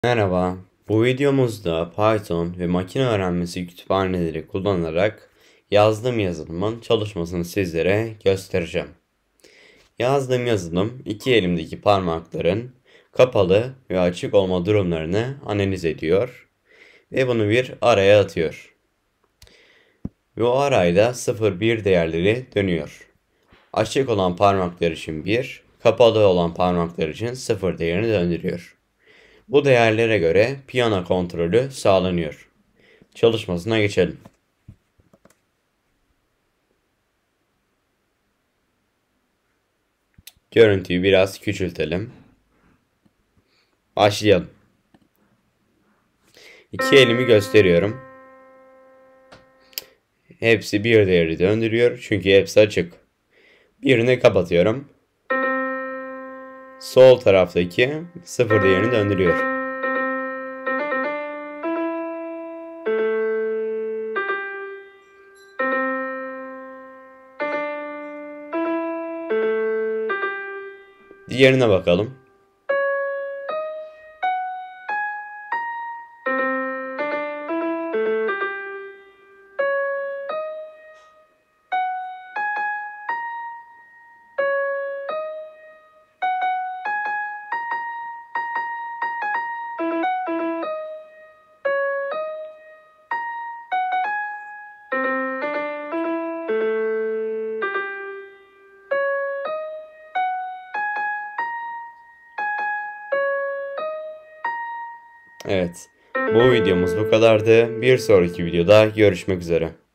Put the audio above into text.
Merhaba, bu videomuzda Python ve makine öğrenmesi kütüphaneleri kullanarak yazdığım yazılımın çalışmasını sizlere göstereceğim. Yazdığım yazılım iki elimdeki parmakların kapalı ve açık olma durumlarını analiz ediyor ve bunu bir araya atıyor. Ve o arayda 0-1 değerleri dönüyor. Açık olan parmaklar için 1, kapalı olan parmaklar için 0 değerini döndürüyor. Bu değerlere göre piyano kontrolü sağlanıyor. Çalışmasına geçelim. Görüntüyü biraz küçültelim. Başlayalım. İki elimi gösteriyorum. Hepsi bir değeri döndürüyor çünkü hepsi açık. Birini kapatıyorum. Sol taraftaki 0 değerini döndürüyor. Diğerine bakalım. Evet. Bu videomuz bu kadardı. Bir sonraki videoda görüşmek üzere.